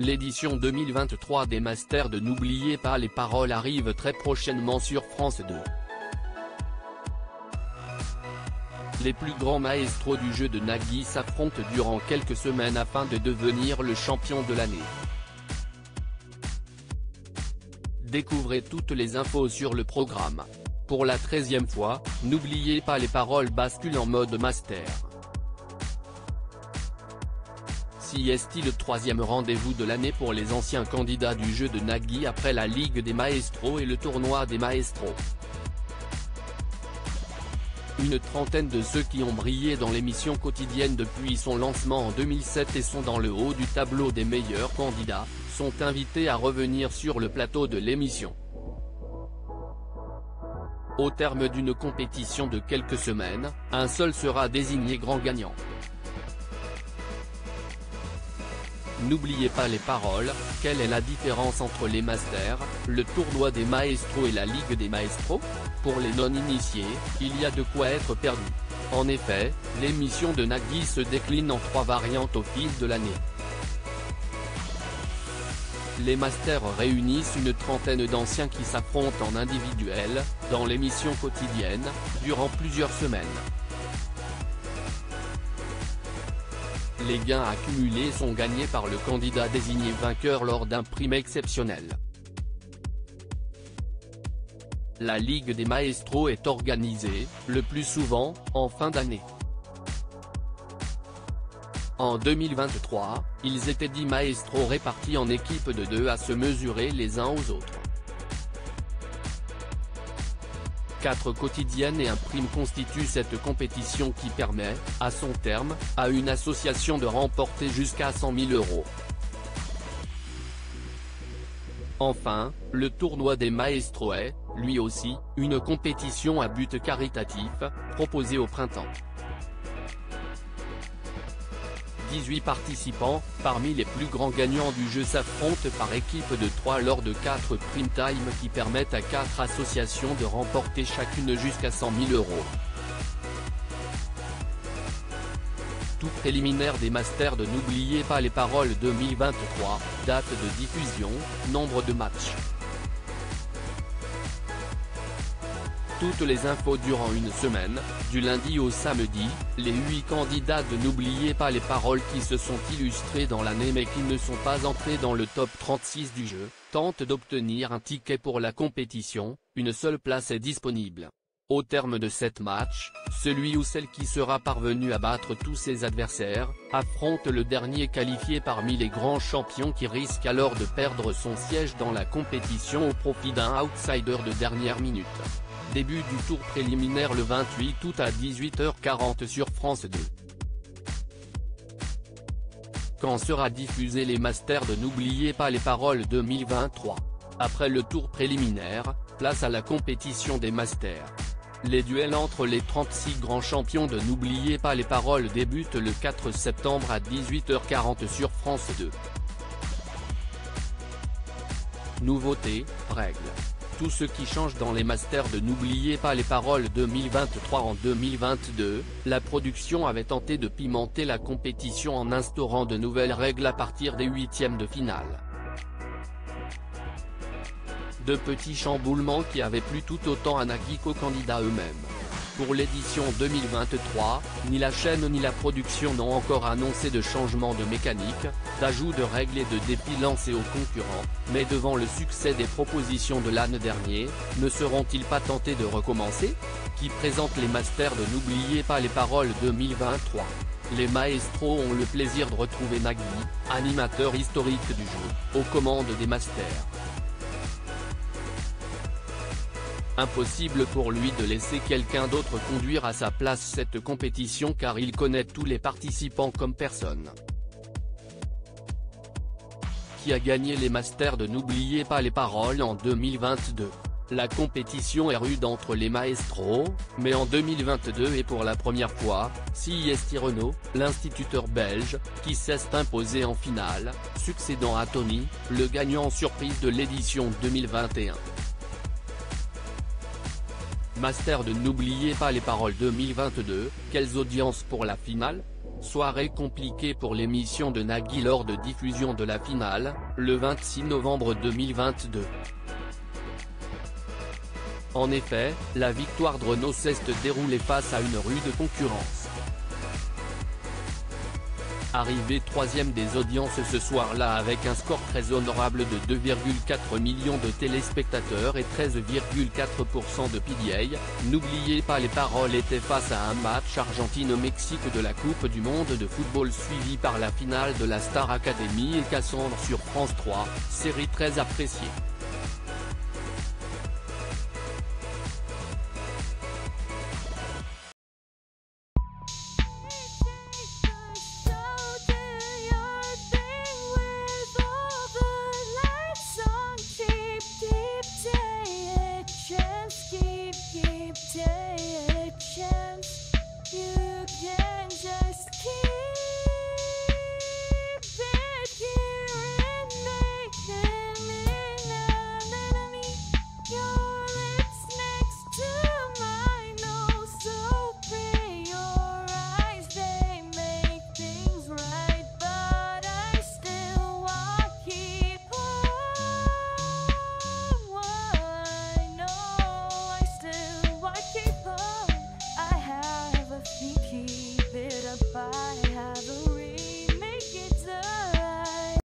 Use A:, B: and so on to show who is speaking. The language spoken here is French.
A: L'édition 2023 des Masters de N'oubliez pas les paroles arrive très prochainement sur France 2. Les plus grands maestros du jeu de Nagui s'affrontent durant quelques semaines afin de devenir le champion de l'année. Découvrez toutes les infos sur le programme. Pour la 13e fois, N'oubliez pas les paroles bascule en mode master. Si est-il le 3e rendez-vous de l'année pour les anciens candidats du jeu de Nagui après la Ligue des Maestros et le tournoi des Maestros. Une trentaine de ceux qui ont brillé dans l'émission quotidienne depuis son lancement en 2007 et sont dans le haut du tableau des meilleurs candidats, sont invités à revenir sur le plateau de l'émission. Au terme d'une compétition de quelques semaines, un seul sera désigné grand gagnant. N'oubliez pas les paroles, quelle est la différence entre les Masters, le tournoi des Maestros et la Ligue des Maestros? Pour les non-initiés, il y a de quoi être perdu. En effet, l'émission de Nagui se décline en 3 variantes au fil de l'année. Les Masters réunissent une trentaine d'anciens qui s'affrontent en individuel, dans l'émission quotidienne, durant plusieurs semaines. Les gains accumulés sont gagnés par le candidat désigné vainqueur lors d'un prime exceptionnel. La Ligue des Maestros est organisée, le plus souvent, en fin d'année. En 2023, ils étaient 10 maestros répartis en équipes de 2 à se mesurer les uns aux autres. 4 quotidiennes et un prime constituent cette compétition qui permet, à son terme, à une association de remporter jusqu'à 100 000 €. Enfin, le tournoi des Maestros est, lui aussi, une compétition à but caritatif, proposée au printemps. 18 participants, parmi les plus grands gagnants du jeu s'affrontent par équipe de 3 lors de 4 prime time qui permettent à 4 associations de remporter chacune jusqu'à 100 000 €. Tout préliminaire des Masters de N'oubliez pas les paroles 2023, date de diffusion, nombre de matchs. Toutes les infos durant une semaine, du lundi au samedi, les 8 candidats de N'oubliez pas les paroles qui se sont illustrés dans l'année mais qui ne sont pas entrés dans le top 36 du jeu, tentent d'obtenir un ticket pour la compétition, une seule place est disponible. Au terme de 7 matchs, celui ou celle qui sera parvenu à battre tous ses adversaires, affronte le dernier qualifié parmi les grands champions qui risque alors de perdre son siège dans la compétition au profit d'un outsider de dernière minute. Début du tour préliminaire le 28 août à 18h40 sur France 2. Quand sera diffusé les Masters de N'oubliez pas les paroles 2023? Après le tour préliminaire, place à la compétition des Masters. Les duels entre les 36 grands champions de N'oubliez pas les paroles débutent le 4 septembre à 18h40 sur France 2. Nouveauté, règles. Tout ce qui change dans les Masters de N'oubliez pas les paroles 2023. En 2022, la production avait tenté de pimenter la compétition en instaurant de nouvelles règles à partir des 8e de finale. De petits chamboulements qui avaient plu tout autant à Nagui qu'aux candidats eux-mêmes. Pour l'édition 2023, ni la chaîne ni la production n'ont encore annoncé de changement de mécanique, d'ajout de règles et de défis lancés aux concurrents, mais devant le succès des propositions de l'année dernier, ne seront-ils pas tentés de recommencer? Qui présente les Masters de N'oubliez pas les paroles 2023. Les Maestros ont le plaisir de retrouver Nagui, animateur historique du jeu, aux commandes des Masters. Impossible pour lui de laisser quelqu'un d'autre conduire à sa place cette compétition car il connaît tous les participants comme personne. Qui a gagné les Masters de N'oubliez pas les paroles en 2022? La compétition est rude entre les Maestros, mais en 2022 et pour la première fois, c'est Renaud, l'instituteur belge, qui s'est imposé en finale, succédant à Tony, le gagnant surprise de l'édition 2021. Master de N'oubliez pas les paroles 2022, quelles audiences pour la finale? Soirée compliquée pour l'émission de Nagui lors de diffusion de la finale, le 26 novembre 2022. En effet, la victoire de Renaud s'est déroulée face à une rude concurrence. Arrivé troisième des audiences ce soir-là avec un score très honorable de 2,4 millions de téléspectateurs et 13,4% de PDA, n'oubliez pas les paroles étaient face à un match Argentine-Mexique de la Coupe du Monde de football suivi par la finale de la Star Academy et Cassandre sur France 3, série très appréciée.